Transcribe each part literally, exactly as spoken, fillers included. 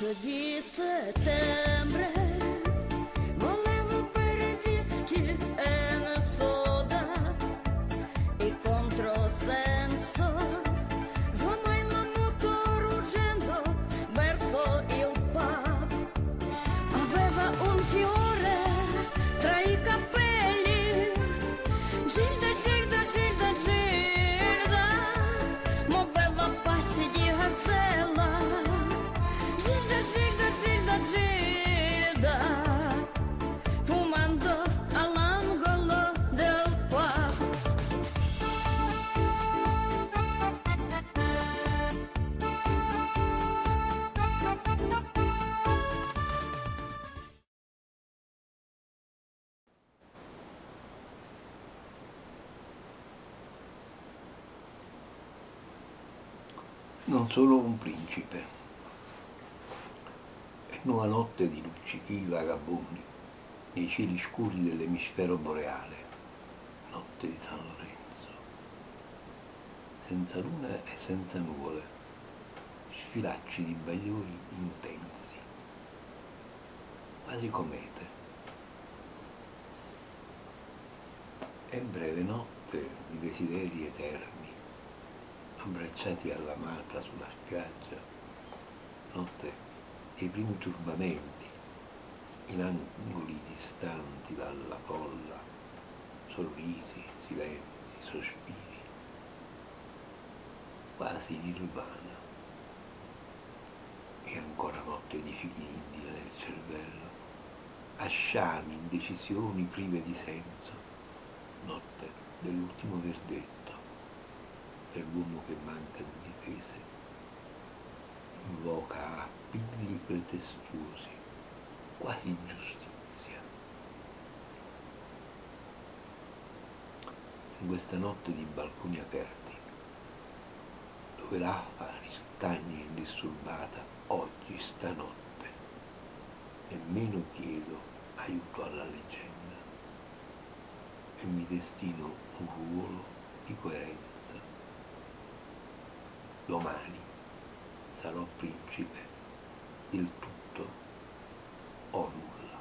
Perso di settembre volevo bere whisky e una soda, il controsenso sfamai la moto ruggendo verso il pub. Aveva un fiore tra i capelli, Gilda, Gilda, Gilda, Gilda, muoveva passi di Hasella. Gilda, Gilda, Gilda, Gilda, fumando all'angolo del pub. Non solo un principe, è nuova notte di luccichi vagabondi nei cieli scuri dell'emisfero boreale, notte di San Lorenzo, senza luna e senza nuvole, sfilacci di bagliori intensi, quasi comete. È breve notte di desideri eterni, abbracciati all'amata sulla spiaggia, notte dei primi turbamenti, in angoli distanti dalla folla, sorrisi, silenzi, sospiri, quasi nirvana. E ancora notte di figli d'India nel cervello, asciami, indecisioni prive di senso, notte dell'ultimo verdetto per l'uomo che manca di difese, invoca appigli pretestuosi, quasi giustizia. In questa notte di balconi aperti, dove l'afa ristagna indisturbata, oggi, stanotte, nemmeno chiedo aiuto alla leggenda e mi destino un ruolo di coerenza. Domani sarò principe del tutto o nulla.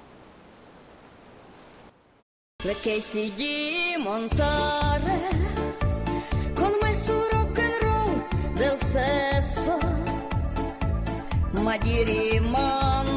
Le Casey di montare con me su rock and roll del sesso, ma di rimandare